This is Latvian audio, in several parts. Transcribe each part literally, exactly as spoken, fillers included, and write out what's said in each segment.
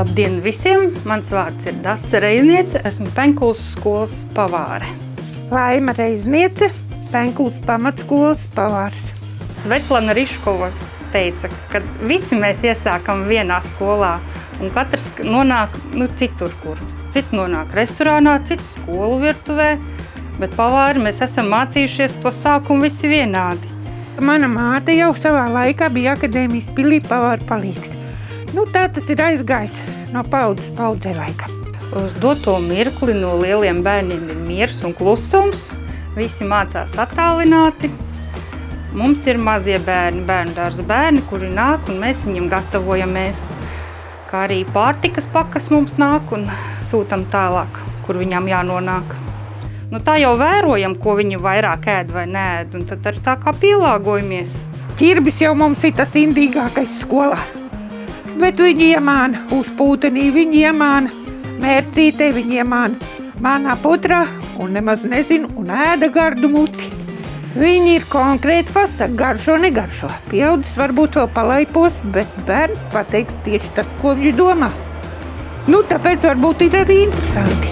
Labdien visiem! Mans vārds ir Dace Reizniece, esmu Penkulas skolas pavāre. Laima Reizniece, Penkulas pamatskolas pavārs. Svetlana Riškova teica, ka visi mēs iesākam vienā skolā un katrs nonāk nu, citur, kur. Cits nonāk restorānā, cits skolu virtuvē, bet pavāri mēs esam mācījušies to sākumu visi vienādi. Mana māte jau savā laikā bija akadēmijas pilī pavāra palīgs. Nu, tā tas ir aizgājis no paudzes paudzē laikam. Uz doto mirkli no lieliem bērniem ir miers un klusums. Visi mācās attālināti. Mums ir mazie bērni, bērnu dārza bērni, kuri nāk un mēs viņiem gatavojam ēst. Kā arī pārtikas pakas mums nāk un sūtam tālāk, kur viņam jānonāk. Nu, tā jau vērojam, ko viņi vairāk ēd vai neēd, un tad arī tā kā pielāgojamies. Ķirbis jau mums ir tas indīgākais skolā. Bet viņi iemāna uz pūtenī, viņi iemāna mērcītē, viņi iemāna mānā putrā un nemaz nezinu un ēda gardu muti. Viņi ir konkrēti pasaka, garšo, negaršo. Pieaudzis varbūt vēl palaipos, bet bērns pateiks tieši tas, ko viņš domā. Nu, tāpēc varbūt ir arī interesanti.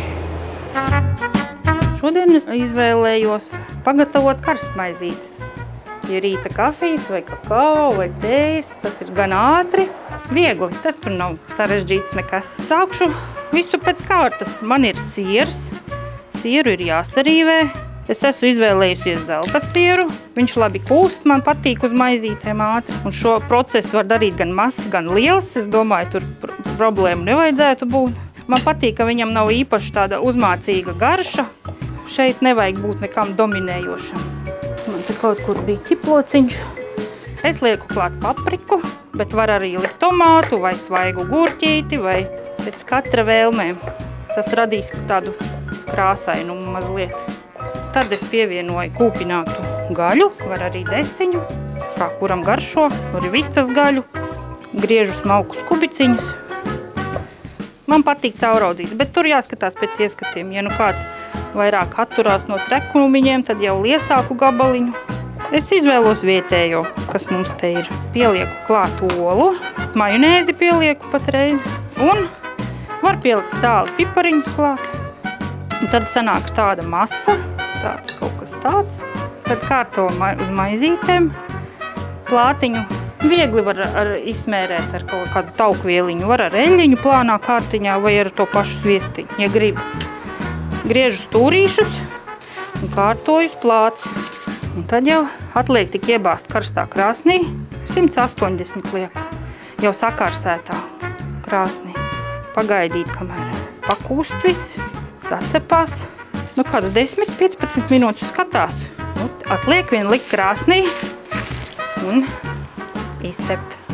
Šodien es izvēlējos pagatavot karstmaizītes. Ja rīta kafijas vai kakao vai tējas, tas ir gan ātri, viegli, tad tur nav sarežģīts nekas. Sākšu visu pēc kārtas. Man ir siers, sieru ir jāsarīvē. Es esmu izvēlējusies zelta sieru, viņš labi kūst, man patīk uz maizītēm ātri. Un šo procesu var darīt gan mazs, gan liels, es domāju, tur pr problēmu nevajadzētu būt. Man patīk, ka viņam nav īpaši tāda uzmācīga garša. Šeit nevajag būt nekam dominējošam. Man te kaut kur bija ķiplociņš. Es lieku klāt papriku, bet var arī likt tomātu vai svaigu gurķīti vai pēc katra vēlmēm. Tas radīs tādu krāsainumu mazliet. Tad es pievienoju kūpinātu gaļu, var arī desiņu, kā kuram garšo, var vistas gaļu. Griežu smalkus kubiciņus. Man patīk cauraudzīts, bet tur jāskatās pēc ieskatiem. Ja nu kāds vairāk atturās no trekumiņiem, tad jau liesāku gabaliņu. Es izvēlos vietējo, kas mums te ir. Pielieku klāt olu, majonēzi pielieku patreiz un var pielikt sāli, pipariņus klāt. Un tad sanāk tāda masa, tāds kaut kas tāds. Tad kārto uz maizītēm, plātiņu. Viegli var ar, izsmērēt ar kaut kādu taukvieliņu, var ar eļļiņu plānā kārtiņā vai ar to pašu sviestiņu, ja grib. Griežu stūrīšus un kārtoju uz plāts. Un tad jau atliek tik iebāzt karstā krāsnī, simt astoņdesmit lieku, jau sakarsētā krāsnī. Pagaidīt, kamēr pakūst viss, sacepās. Nu, kādu desmit piecpadsmit minūtes skatās. Nu, atliek vien likt krāsnī un izcept.